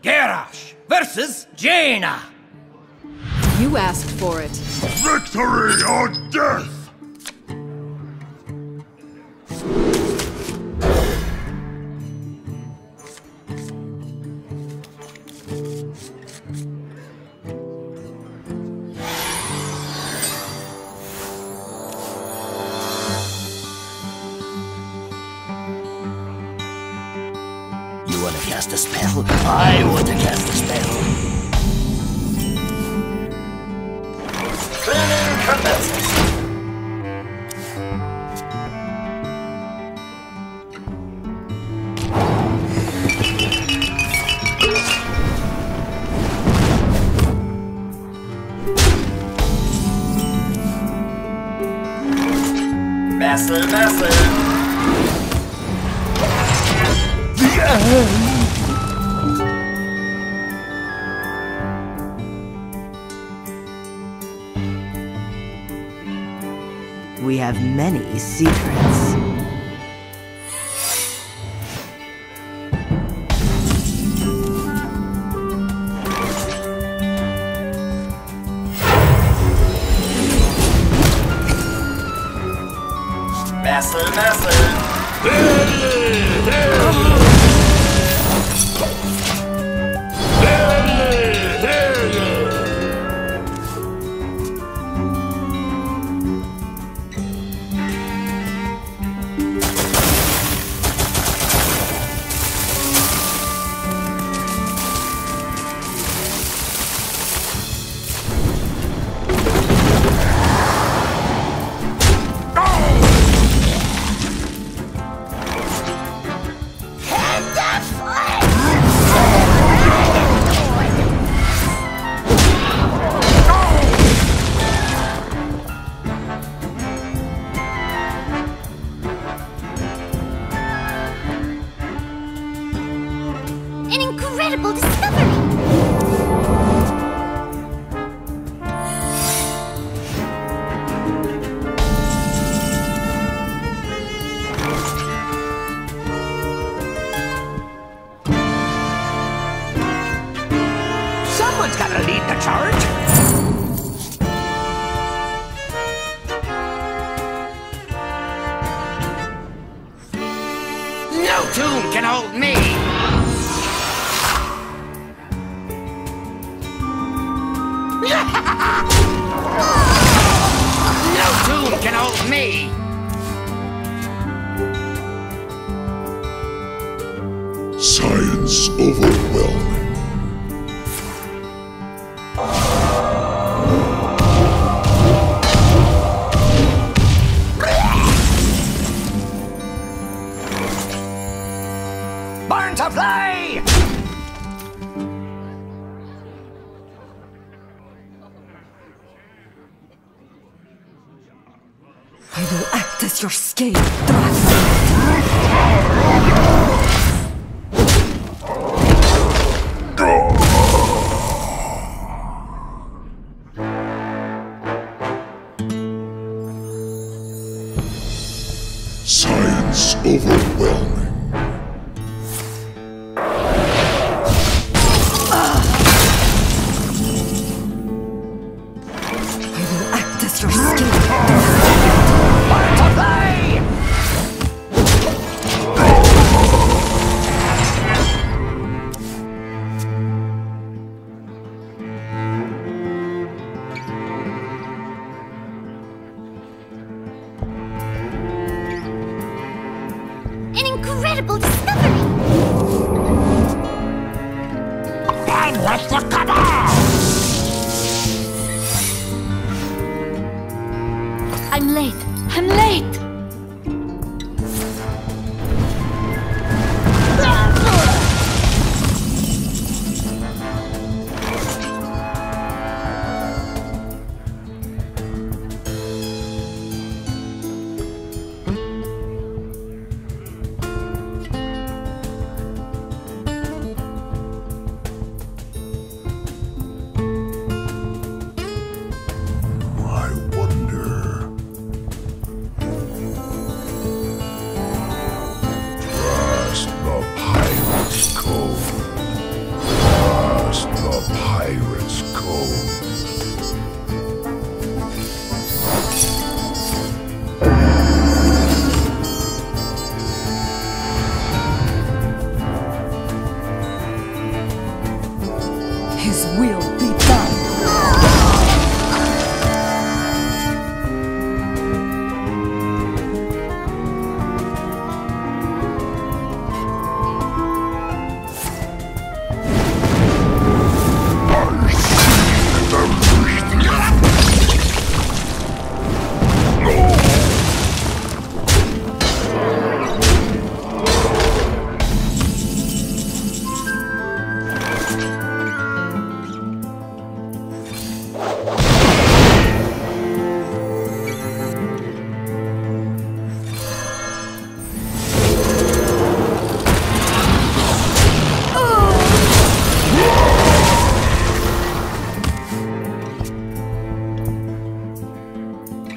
Garrosh versus Jaina. You asked for it. Victory or death! You want to cast a spell? I want to cast a spell. Training commences. Master. We have many secrets. Master. An incredible discovery! Someone's gotta lead the charge. No tomb can hold me. No tomb can hold me! Science overwhelming. Burn to fly! I will act as your scale dragon. Science overwhelming. I will act as your scale dragon. Burn to fly! An incredible discovery! And what's the cabal? I'm late! I wonder.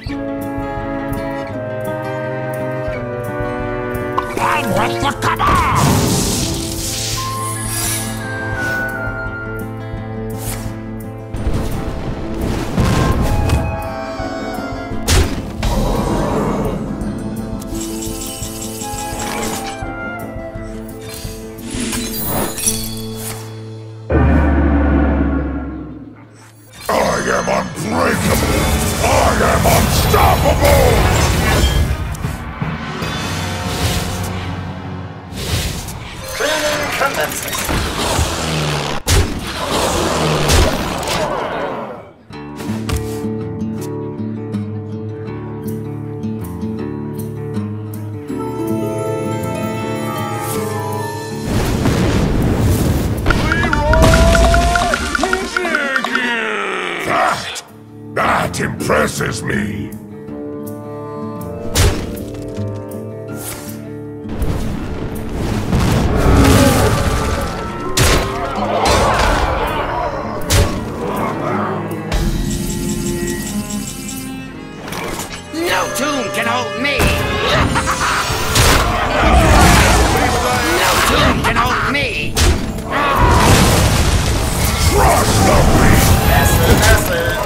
I'm with the cabal! I am unbreakable! I am unstoppable! Training commences. That impresses me! No tomb can hold me! No tomb can hold me! Crush the beast! Master.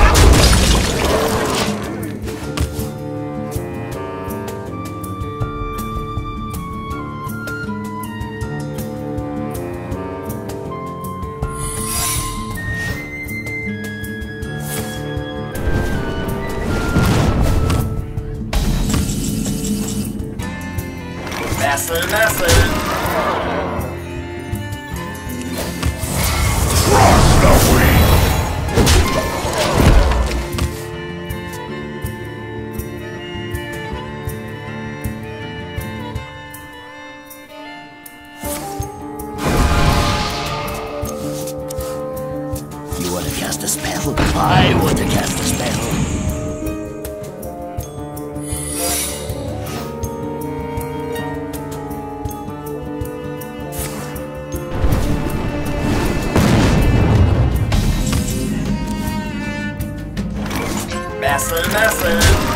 Master. Crush the weak! You want to cast a spell? I want to cast a spell. Master.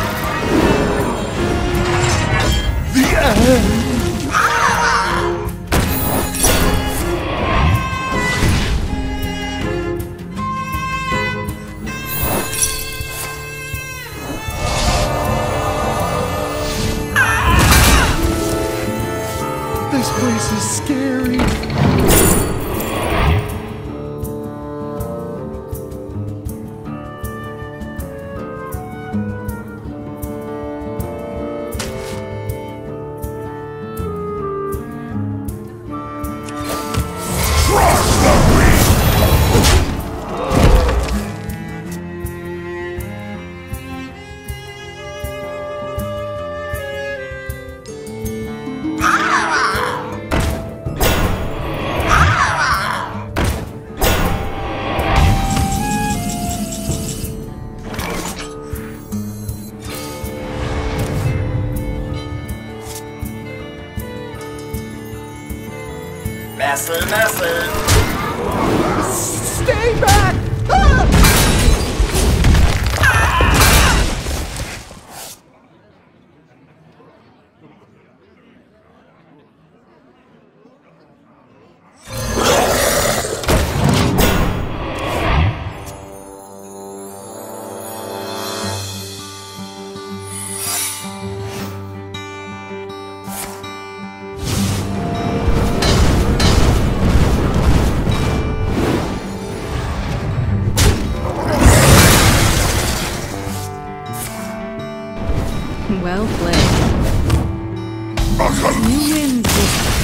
The end! This place is scary. Master. Stay back! Ah! Well played. You win this